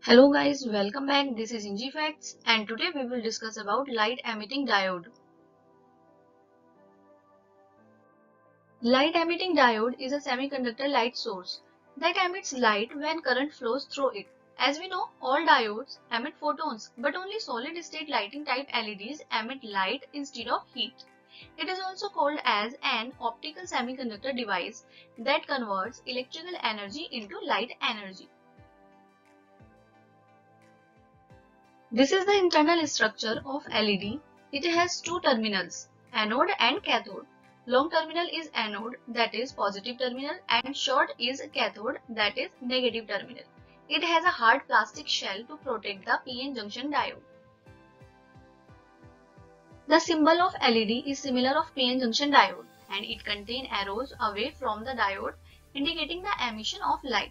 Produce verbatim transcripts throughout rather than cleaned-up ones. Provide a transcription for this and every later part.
Hello guys, welcome back. This is Inji Facts and today we will discuss about light emitting diode. Light emitting diode is a semiconductor light source that emits light when current flows through it. As we know, all diodes emit photons, but only solid state lighting type L E Ds emit light instead of heat. It is also called as an optical semiconductor device that converts electrical energy into light energy. This is the internal structure of L E D. It has two terminals, anode and cathode. Long terminal is anode, that is positive terminal, and short is cathode, that is negative terminal. It has a hard plastic shell to protect the P N junction diode. The symbol of L E D is similar of P N junction diode and it contains arrows away from the diode indicating the emission of light.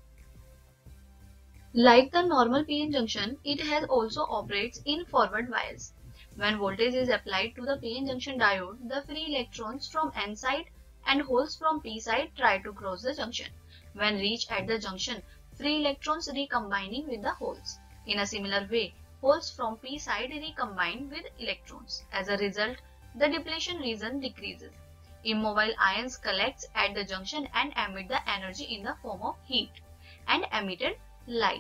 Like the normal P N junction, it has also operates in forward bias. When voltage is applied to the P N junction diode, the free electrons from N side and holes from P side try to cross the junction. When reached at the junction, free electrons recombining with the holes. In a similar way, holes from P side recombine with electrons. As a result, the depletion region decreases. Immobile ions collect at the junction and emit the energy in the form of heat and emitted light.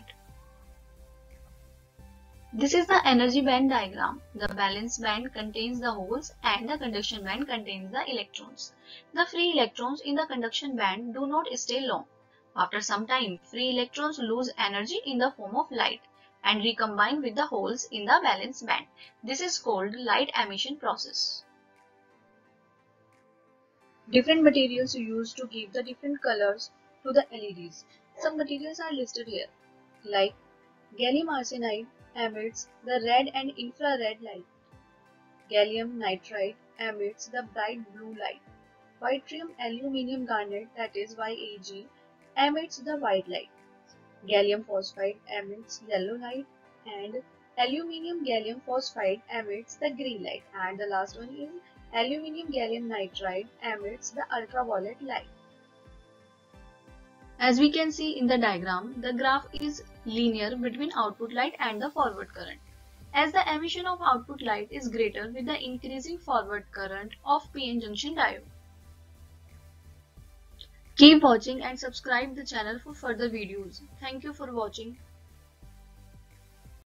This is the energy band diagram. The valence band contains the holes and the conduction band contains the electrons. The free electrons in the conduction band do not stay long. After some time, free electrons lose energy in the form of light and recombine with the holes in the valence band. This is called light emission process. Different materials used to give the different colors to the L E Ds. Some materials are listed here, like gallium arsenide emits the red and infrared light. Gallium nitride emits the bright blue light. Yttrium aluminium garnet, that is Y A G, emits the white light. Gallium phosphide emits yellow light and aluminium gallium phosphide emits the green light. And the last one is aluminium gallium nitride emits the ultraviolet light. As we can see in the diagram, the graph is linear between output light and the forward current. As the emission of output light is greater with the increasing forward current of P N junction diode. Keep watching and subscribe the channel for further videos. Thank you for watching.